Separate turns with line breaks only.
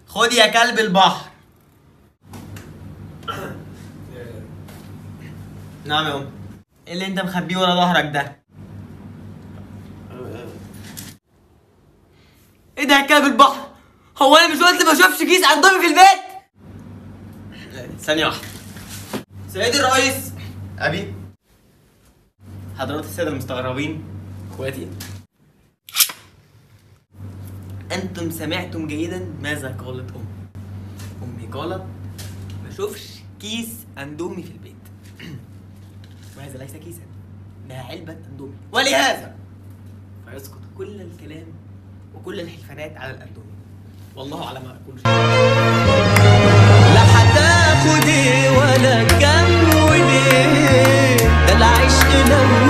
خد يا كلب البحر. نعم يا ام. ايه اللي انت مخبيه ورا ظهرك ده؟ ايه ده يا كلب البحر؟ هو انا مش قلت ما اشوفش كيس اندومي في البيت؟ ثانية واحدة. سيدي الرئيس، ابي، حضرات السادة المستغربين، اخواتي، انتم سمعتم جيدا ماذا قالت امي قالت ما اشوفش كيس اندومي في البيت. وهذا ليس كيسا، انها علبة اندومي، ولهذا فيسقط كل الكلام وكل الحلفانات على الاندومي. والله على ما اقول. لا هتاخد ولا كم وليه، ده العشق لو